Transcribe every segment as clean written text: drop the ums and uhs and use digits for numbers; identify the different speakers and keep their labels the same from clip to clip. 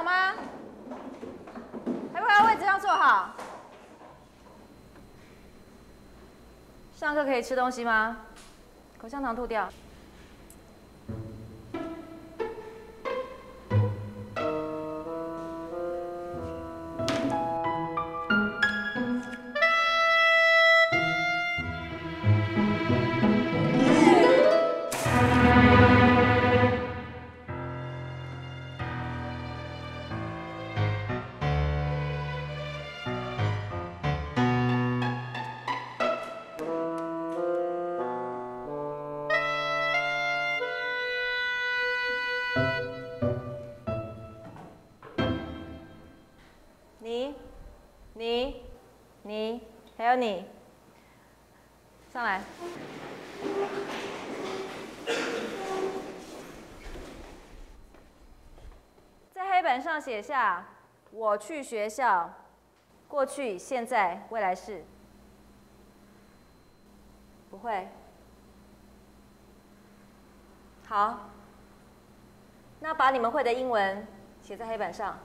Speaker 1: 吗？还不在位置上坐好？上课可以吃东西吗？口香糖吐掉。你，还有你，上来。在黑板上写下“我去学校”，过去、现在、未来式。不会。好，那把你们会的英文写在黑板上。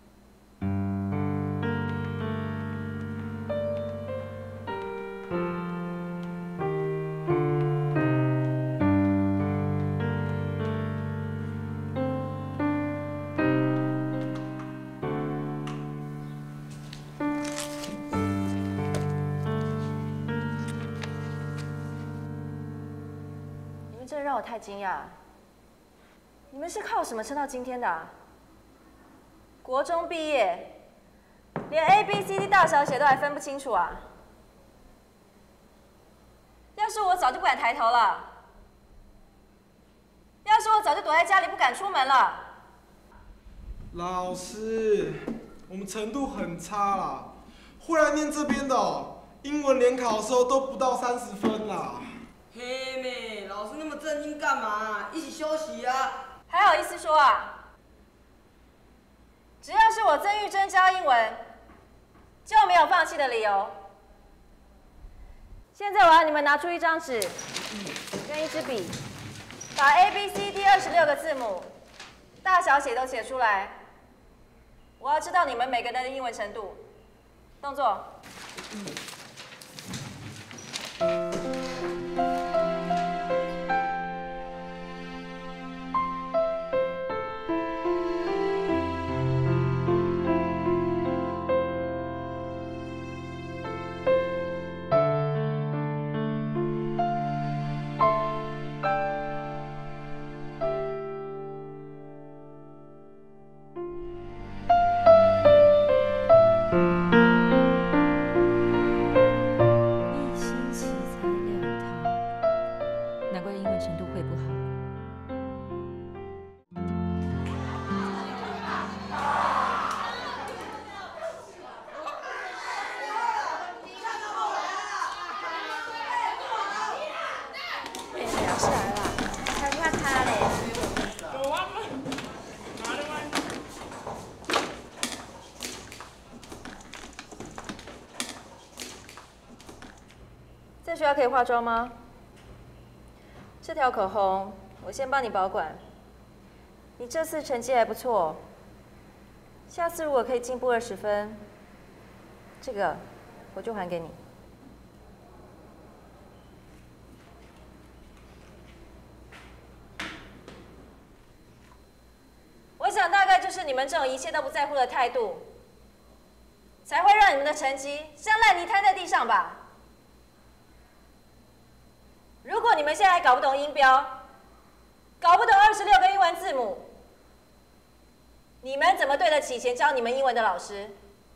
Speaker 1: 真的让我太惊讶！你们是靠什么撑到今天的啊？国中毕业，连 ABCD 大小写都还分不清楚啊！要是我早就不敢抬头了，要是我早就躲在家里不敢出门了。
Speaker 2: 老师，我们程度很差啦，会来念这边的哦，英文联考的时候都不到30分啦。
Speaker 3: 嘿妹，老师那么震惊干嘛？一起休息啊！
Speaker 1: 还好意思说啊？只要是我曾玉珍教英文，就没有放弃的理由。现在我要你们拿出一张纸跟一支笔，把 ABCD 26个字母大小写都写出来。我要知道你们每个人的英文程度。动作。在学校可以化妆吗？这条口红我先帮你保管。你这次成绩还不错，下次如果可以进步20分，这个我就还给你。我想大概就是你们这种一切都不在乎的态度，才会让你们的成绩像烂泥摊在地上吧。如果你们现在还搞不懂音标，搞不懂26个英文字母，你们怎么对得起以前教你们英文的老师？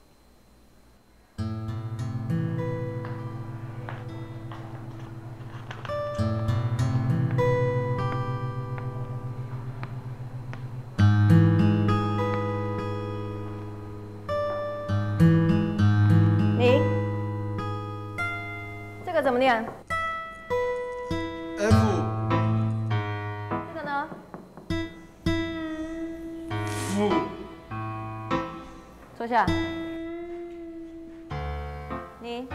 Speaker 1: 你这个怎么念？
Speaker 2: F。
Speaker 1: 这个呢？坐下。你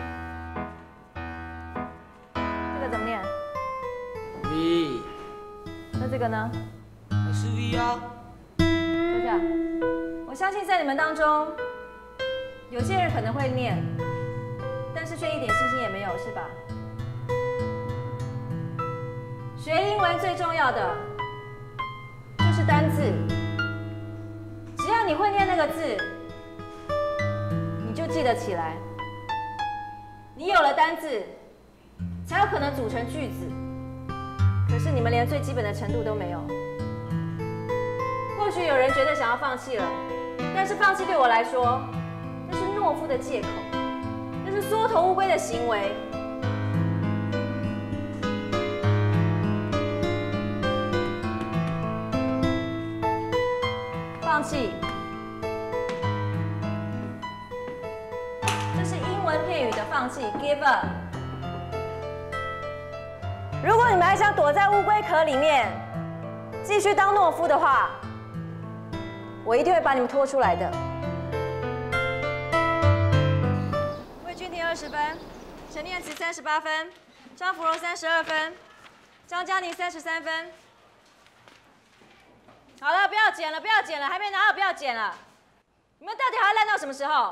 Speaker 1: 这个怎么念
Speaker 3: V。
Speaker 1: 那这个呢？
Speaker 3: 是 V 啊。
Speaker 1: 坐下。我相信在你们当中，有些人可能会念，但是却一点信心也没有，是吧？学英文最重要的就是单字，只要你会念那个字，你就记得起来。你有了单字，才有可能组成句子。可是你们连最基本的程度都没有。或许有人觉得想要放弃了，但是放弃对我来说，那是懦夫的借口，那是缩头乌龟的行为。放弃，这是英文片语的放弃 ，give up。如果你们还想躲在乌龟壳里面，继续当懦夫的话，我一定会把你们拖出来的。魏君婷20分，陈念慈38分，张芙蓉32分，张嘉宁33分。好了，不要剪了，不要剪了，还没拿到，不要剪了。你们到底还要烂到什么时候？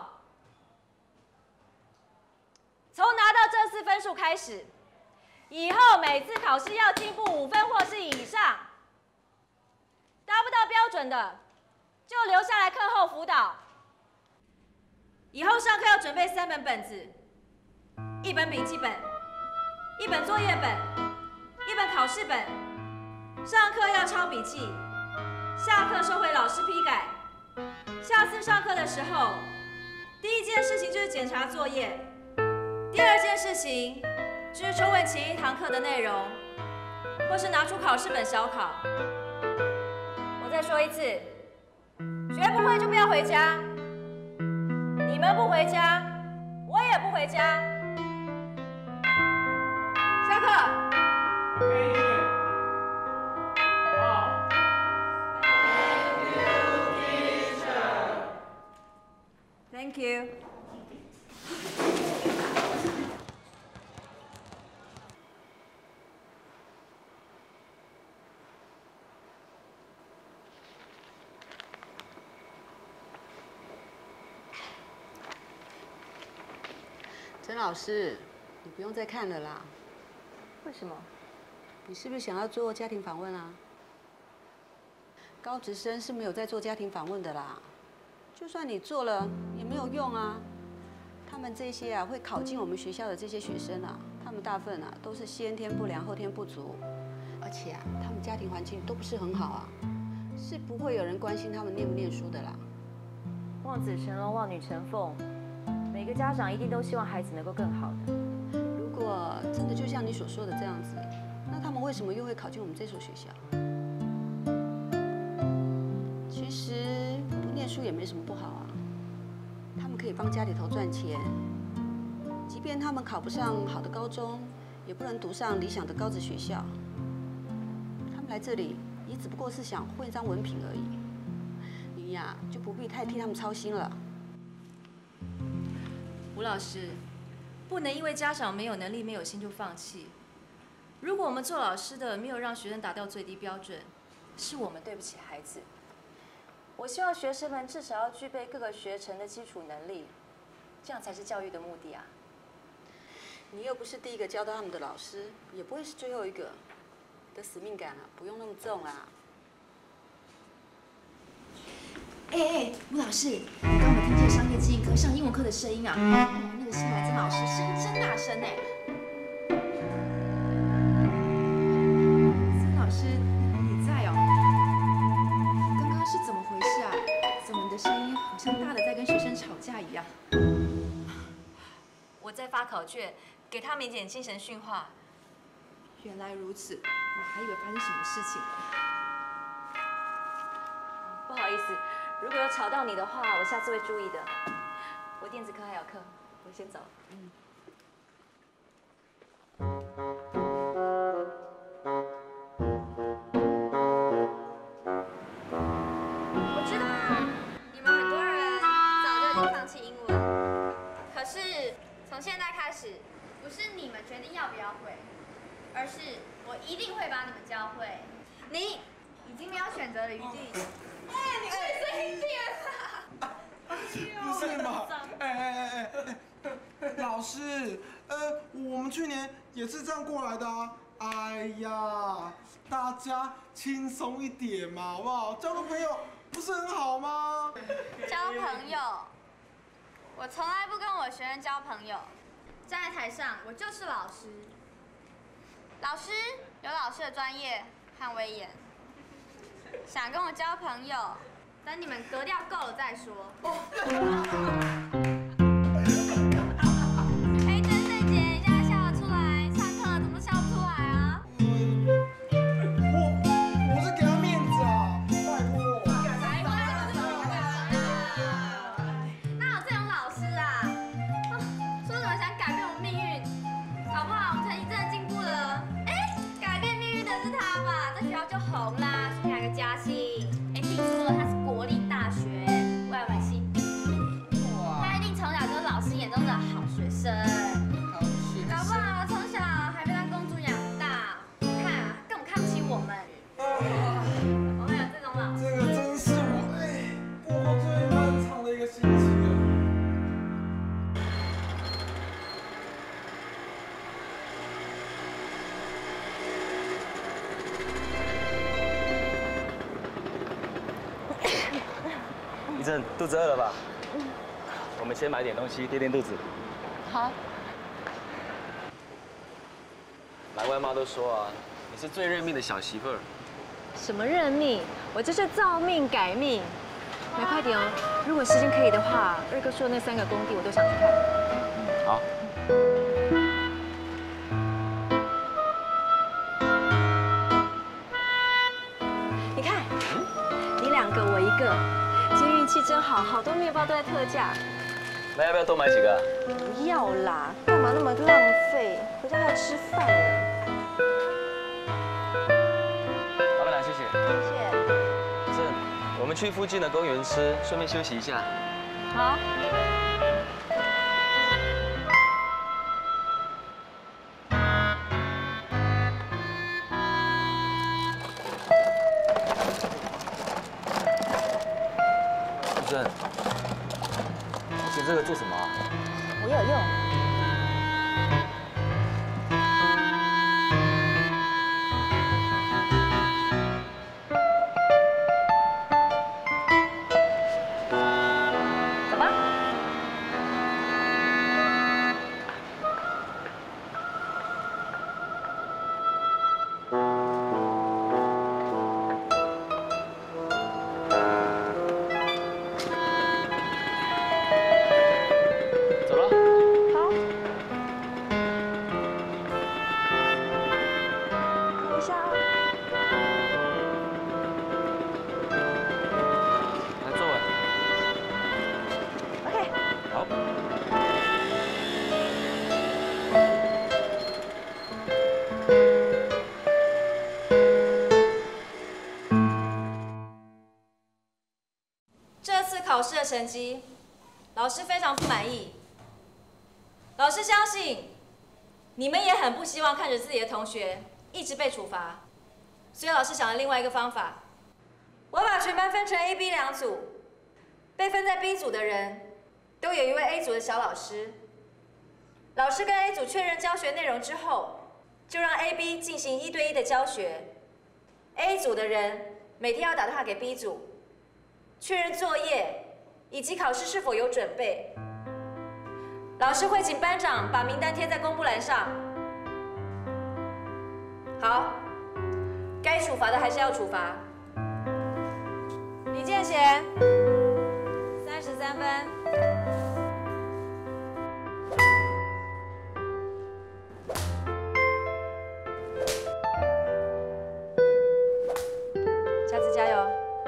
Speaker 1: 从拿到这次分数开始，以后每次考试要进步5分或是以上，达不到标准的，就留下来课后辅导。以后上课要准备3本本子，1本笔记本，1本作业本，1本考试本。上课要抄笔记。下课收回老师批改。下次上课的时候，第1件事情就是检查作业，第2件事情就是重温前1堂课的内容，或是拿出考试本小考。我再说一次，学不会就不要回家。你们不回家，我也不回家。下课。Thank you.
Speaker 4: 陈老师，你不用再看了啦。
Speaker 1: 为什么？
Speaker 4: 你是不是想要做家庭访问啊？高职生是没有在做家庭访问的啦。就算你做了也没有用啊！他们这些会考进我们学校的这些学生啊，他们大部分都是先天不良后天不足，而且他们家庭环境都不是很好啊，是不会有人关心他们念不念书的啦。
Speaker 1: 望子成龙，望女成凤，每个家长一定都希望孩子能够更好的。
Speaker 4: 如果真的就像你所说的这样子，那他们为什么又会考进我们这所学校？其实不念书也没什么不好啊，他们可以帮家里头赚钱，即便他们考不上好的高中，也不能读上理想的高职学校，他们来这里也只不过是想混一张文凭而已。你呀，就不必太替他们操心了。
Speaker 1: 吴老师，不能因为家长没有能力、没有心就放弃。如果我们做老师的没有让学生达到最低标准，是我们对不起孩子。我希望学生们至少要具备各个学程的基础能力，这样才是教育的目的啊。
Speaker 4: 你又不是第一个教导他们的老师，也不会是最后一个。你的使命感不用那么重啦。
Speaker 5: 吴老师，刚刚我听见商业经营课上英文课的声音啊，那个新来曾老师声音真大声哎。曾老师，你在哦？刚刚是怎么回事啊？怎么你的声音好像大的在跟学生吵架一样？
Speaker 1: 我在发考卷，给他们一点精神训话。
Speaker 5: 原来如此，我还以为发生什么事情了。
Speaker 1: 不好意思，如果有吵到你的话，我下次会注意的。我电子课还有课，我先走了。
Speaker 6: 我知道你们很多人早就已经放弃英文，可是从现在开始，不是你们决定要不要会，而是我一定会把你们教会。你已经没有选择的余地。
Speaker 5: 你快声一点啊！
Speaker 2: 老师，我们去年也是这样过来的啊。哎呀，大家轻松一点嘛，好不好？交个朋友不是很好吗？
Speaker 6: 交朋友，我从来不跟我学生交朋友。站在台上，我就是老师。老师有老师的专业和威严。想跟我交朋友，等你们格调够了再说。哎，真的姐，你现在笑得出来？上课了怎么笑不出来啊？
Speaker 2: 我是给他面子啊，拜托。
Speaker 6: 哪有这种老师啊？说什么想改变我们命运，搞不好我们成绩真的进步了。哎，改变命运的是他吧？在学校就红啦，说不定还有个加薪。哎，听说他是国立大学外文系毕业，他一定从小就是老师眼中的好学生。搞不好从小还被他公主养大，看啊，根本看不起我们。我们有这种老师。
Speaker 2: 这个真是我过后最漫长的一个星期了。
Speaker 7: 一正，肚子饿了吧？我们先买点东西垫垫肚子。
Speaker 1: 好。
Speaker 7: 来，外妈都说啊，你是最认命的小媳妇儿。
Speaker 1: 什么认命？我这是造命改命。来，快点哦！如果时间可以的话，二哥说的那3个工地我都想去看。
Speaker 7: 好。
Speaker 1: 你看，你2个我1个，今天运气真好，好多面包都在特价。
Speaker 7: 那要不要多买几个啊？
Speaker 1: 不要啦，干嘛那么浪费？回家还要吃饭呢。
Speaker 7: 老板娘，谢谢。
Speaker 1: 谢谢。
Speaker 7: 正，我们去附近的公园吃，顺便休息一下。
Speaker 1: 好。
Speaker 7: 正，你捡这个做什么啊？
Speaker 1: 我有用。走吧。
Speaker 7: 走了。
Speaker 1: 好。等一下啊。
Speaker 7: 来坐稳。
Speaker 1: OK。
Speaker 7: 好。
Speaker 1: 这次考试的成绩，老师非常不满意。老师相信，你们也很不希望看着自己的同学一直被处罚，所以老师想了另外一个方法。我把全班分成 A、B 2组，被分在 B 组的人都有一位 A 组的小老师。老师跟 A 组确认教学内容之后，就让 A、B 进行1对1的教学。A 组的人每天要打电话给 B 组，确认作业以及考试是否有准备。老师会请班长把名单贴在公布栏上。好，该处罚的还是要处罚。李建贤，33分。下次加油。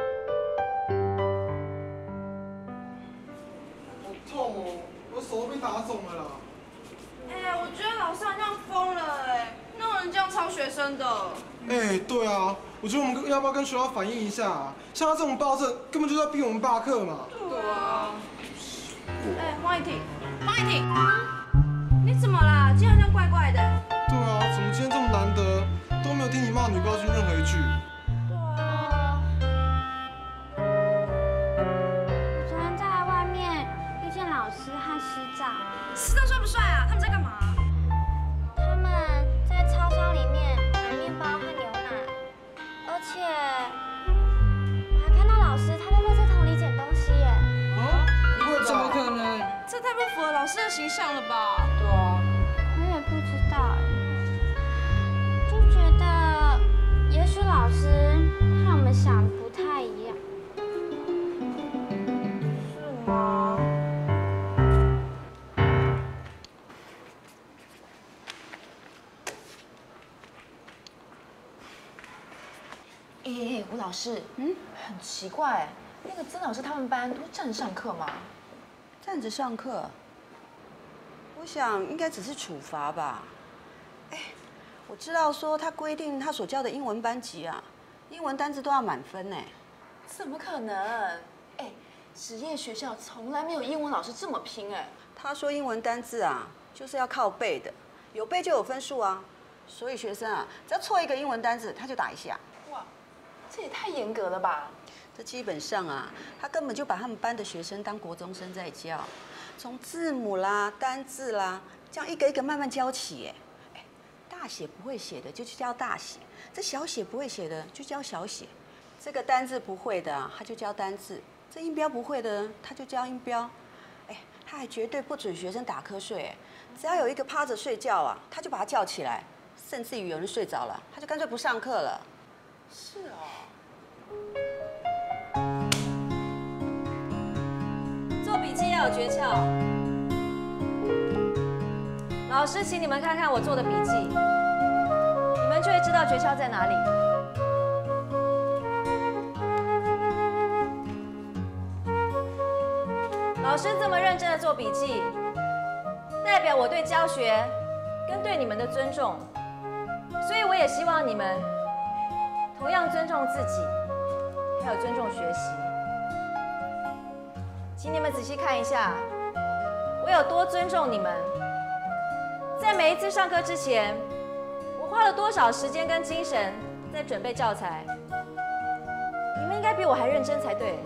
Speaker 2: 好痛哦，我手都被打肿了啦。
Speaker 3: 哎，我觉得老师好像疯了哎，那有人这样抄学生的。
Speaker 2: 对啊，我觉得我们要不要跟学校反映一下啊？像他这种暴政，根本就是在逼我们罢课嘛。
Speaker 3: 对啊。哎，黄以婷，你怎么啦？今天好像怪怪的。
Speaker 2: 对啊，怎么今天这么难得，都没有听你骂女暴君任何一句？
Speaker 3: 对啊。
Speaker 6: 我昨天在外面遇见老师和师长。
Speaker 3: 师长帅不帅啊？ 老师，很奇怪，那个曾老师他们班都站着上课吗？
Speaker 4: 站着上课，我想应该只是处罚吧。哎，我知道说他规定他所教的英文班级啊，英文单字都要满分呢。
Speaker 3: 怎么可能？哎，实验学校从来没有英文老师这么拼哎。
Speaker 4: 他说英文单字啊，就是要靠背的，有背就有分数啊。所以学生啊，只要错一个英文单字，他就打一下。
Speaker 3: 哇，这也太严格了吧！
Speaker 4: 这基本上啊，他根本就把他们班的学生当国中生在教，从字母啦、单字啦，这样一个一个慢慢教起。哎，大写不会写的就去教大写，这小写不会写的就教小写，这个单字不会的啊，他就教单字，这音标不会的他就教音标。哎，他还绝对不准学生打瞌睡，哎，只要有一个趴着睡觉啊，他就把他叫起来。甚至于有人睡着了，他就干脆不上课了。
Speaker 3: 是哦。
Speaker 1: 做笔记要有诀窍。老师，请你们看看我做的笔记，你们就会知道诀窍在哪里。老师这么认真的做笔记，代表我对教学跟对你们的尊重。所以我也希望你们同样尊重自己，还有尊重学习。请你们仔细看一下，我有多尊重你们。在每一次上课之前，我花了多少时间跟精神在准备教材。你们应该比我还认真才对。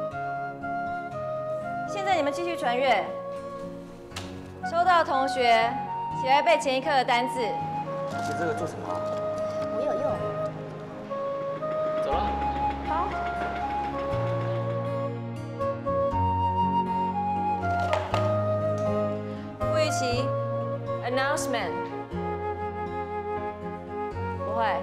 Speaker 1: 现在你们继续传阅，收到的同学起来背前一课的单字。
Speaker 7: 写这个做什么啊？
Speaker 6: 我有用。
Speaker 7: 走了。
Speaker 6: 好。
Speaker 1: 傅玉琪 ，announcement。不会。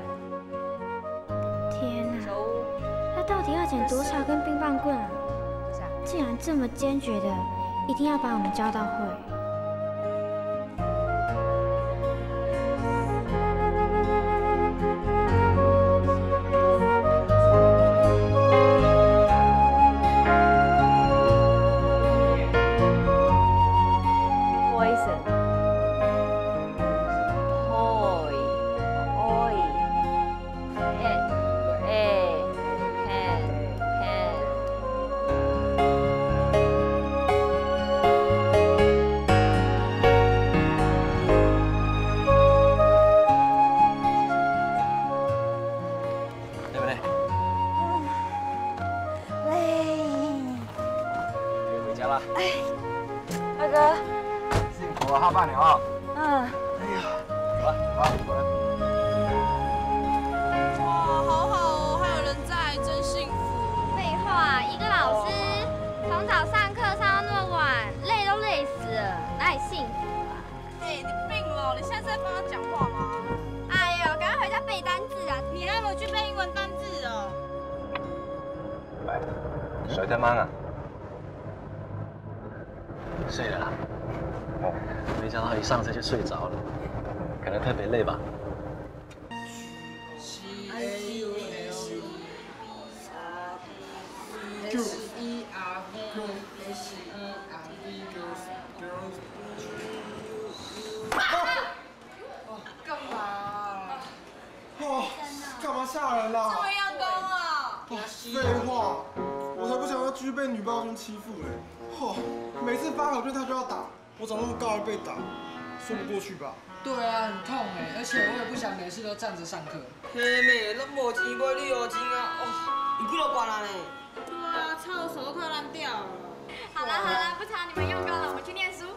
Speaker 8: 天哪，
Speaker 1: 手污。
Speaker 8: 他到底要捡多少根冰棒棍啊？竟然这么坚决的，一定要把我们教到会。
Speaker 1: 二哥，
Speaker 7: 辛苦了，哈爸娘啊！
Speaker 1: 嗯。
Speaker 7: 哎呀，走了，走了，走了。
Speaker 3: 哇，好好哦，还有人在，真幸福。
Speaker 6: 废话，一个老师从早上课上到那么晚，累都累死了，哪里幸福啊？
Speaker 3: 哎，你病了？你现在是在帮他讲话吗？
Speaker 6: 哎呦，赶快回家背单字啊！
Speaker 3: 你还没去背英文单字哦。
Speaker 7: 喂，水在忙啊？睡了啦。哦，没想到一上车就睡着了，可能特别累吧。
Speaker 3: 干嘛？
Speaker 2: 哦，干嘛吓人啦？
Speaker 3: 这么样攻啊？
Speaker 2: 废话，我才不想要继续被女暴君欺负嘞！嚯，每次发考卷他就要打，我长那么高还被打，说不过去吧？
Speaker 9: 对啊，很痛哎，而且我也不想每次都站着上课。
Speaker 10: 嘿妹，咱无钱买旅游金啊！哦，你几多关了呢？
Speaker 3: 对啊，差我手都快烂掉了。
Speaker 6: 好了好了，不吵你们用功了，我们去念书。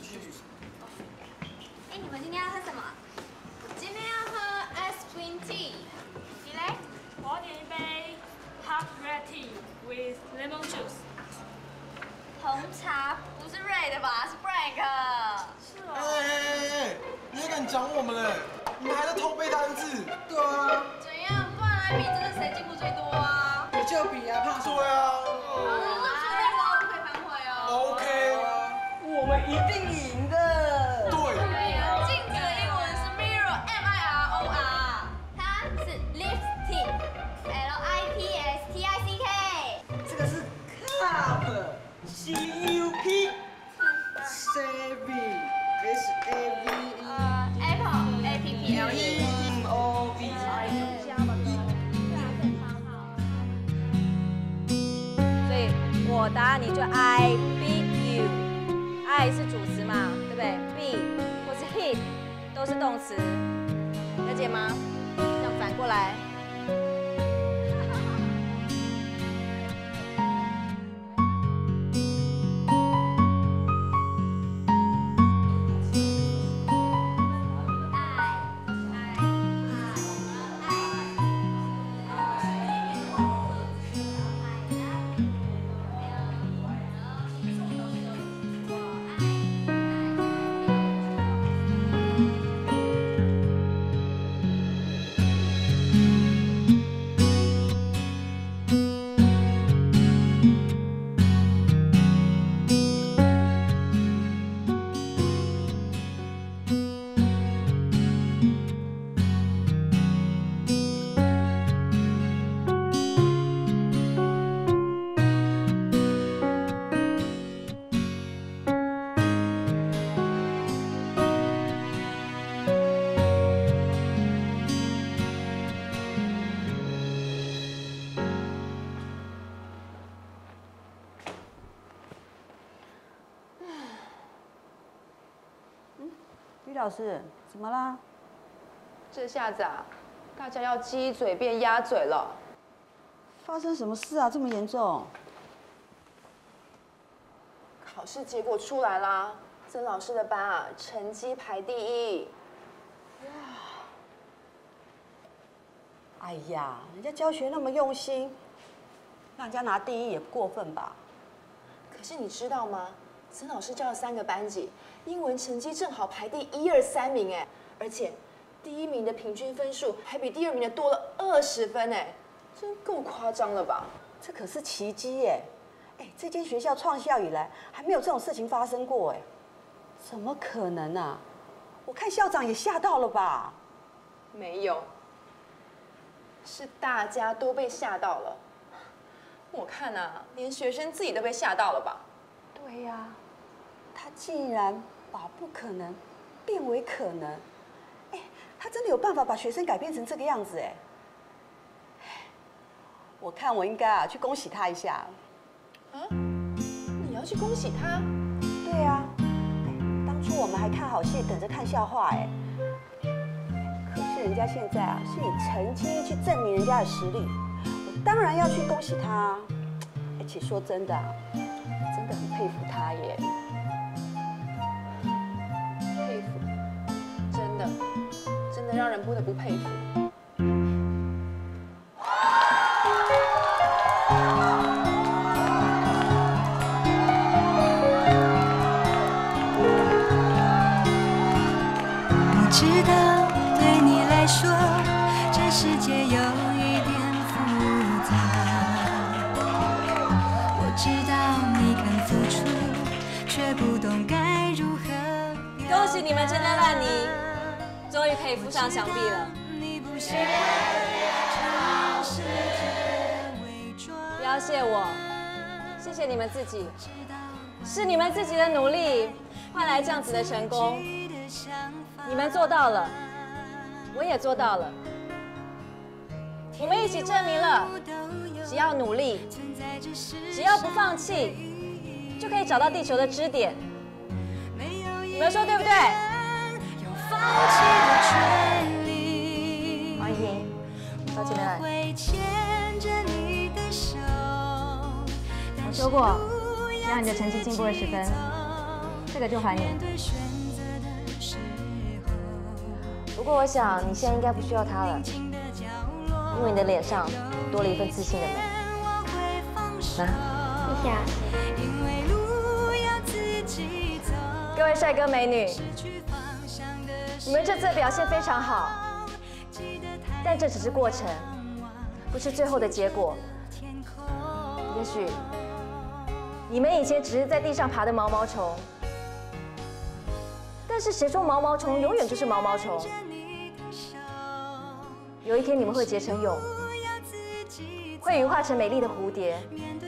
Speaker 6: 哎，你们今天要喝什么？
Speaker 3: 今天要喝 ice green tea。
Speaker 6: 你嘞？
Speaker 11: 我要点一杯 hot red tea with lemon juice。
Speaker 6: 红茶不是瑞的吧？是 Frank。
Speaker 11: 是哦。
Speaker 2: 哎，你还敢讲我们嘞？你们还在偷背单字？
Speaker 9: 对啊。
Speaker 3: 怎样？不然来比，这是谁进步最多啊？
Speaker 9: 比就比啊，怕什么？
Speaker 2: 对啊。
Speaker 3: 好了，那确定了，不可以反悔哦。
Speaker 2: OK。
Speaker 10: 我们一定赢的。
Speaker 2: 对。
Speaker 3: 镜子的英文是 mirror，M-I-R-O-R。
Speaker 6: 它是 lipstick，L-I-P
Speaker 1: 我答案，你就 I beat you。I 是主词嘛，对不对 ？beat 或是 hit 都是动词，了解吗？这样反过来。
Speaker 4: 于老师，怎么啦？
Speaker 3: 这下子啊，大家要鸡嘴变鸭嘴了。
Speaker 4: 发生什么事啊？这么严重？
Speaker 3: 考试结果出来啦，曾老师的班啊，成绩排第1。
Speaker 4: 哎呀，人家教学那么用心，让人家拿第1也过分吧？
Speaker 3: 可是你知道吗？曾老师教了3个班级，英文成绩正好排第1、2、3名哎，而且第1名的平均分数还比第2名的多了20分哎，真够夸张了吧？
Speaker 4: 这可是奇迹耶！哎，这间学校创校以来还没有这种事情发生过哎，怎么可能啊？我看校长也吓到了吧？
Speaker 3: 没有，是大家都被吓到了。我看啊，连学生自己都被吓到了吧？
Speaker 4: 对呀，他竟然把不可能变为可能，哎，他真的有办法把学生改变成这个样子哎。我看我应该去恭喜他一下。
Speaker 3: 啊？你要去恭喜他？
Speaker 4: 对呀，当初我们还看好戏等着看笑话哎，可是人家现在是以成绩去证明人家的实力，我当然要去恭喜他。而且说真的真的很佩服他耶。
Speaker 3: 佩服，真的让人不得不佩服。
Speaker 12: 我知道对你来说，这世界有一点复杂。我知道你肯付出，却不懂该如何。
Speaker 1: 恭喜你们真的烂泥，终于可以附上墙壁了。不要谢我，谢谢你们自己，是你们自己的努力换来这样子的成功。你们做到了，我也做到了，我们一起证明了，只要努力，只要不放弃，就可以找到地球的支点。你们说对不对？欢迎，到前面来。我说过，只要你的成绩进步20分，这个就还你。不过我想你现在应该不需要它了，因为你的脸上多了一份自信的美。拿，
Speaker 8: 谢谢。
Speaker 1: 各位帅哥美女，你们这次的表现非常好，但这只是过程，不是最后的结果。也许你们以前只是在地上爬的毛毛虫，但是谁说毛毛虫永远就是毛毛虫？有一天你们会结成蛹，会羽化成美丽的蝴蝶，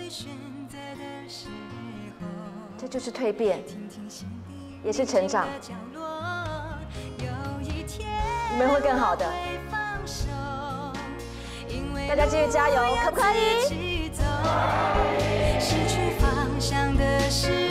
Speaker 1: 这就是蜕变，也是成长。你们会更好的，大家继续加油，可不可以？
Speaker 12: 想的事。